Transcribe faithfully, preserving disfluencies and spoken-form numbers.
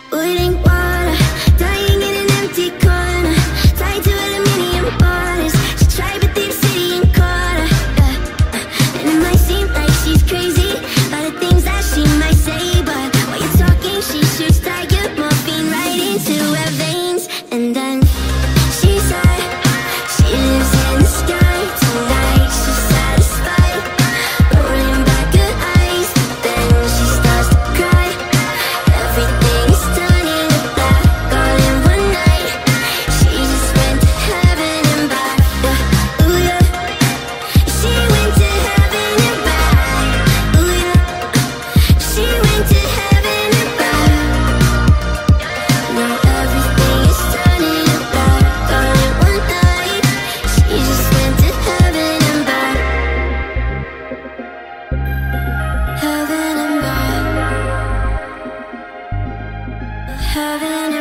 Boiling water, dying in an empty corner, tied to aluminium borders. She tried but they've city and caught her, yeah. And it might seem like she's crazy by the things that she might say, but while you're talking, she shoots tiger morphine right into her veins. And then she said she lives in the sky tonight. She's satisfied, rolling back her eyes, then she starts to cry. Everything is turning to black all in one night. She just went to heaven and back, yeah. Ooh yeah, she went to heaven and back. Ooh yeah, she went to heaven and back. Now everything is turning to black all in one night. She just went to heaven and back, heaven and back, heaven and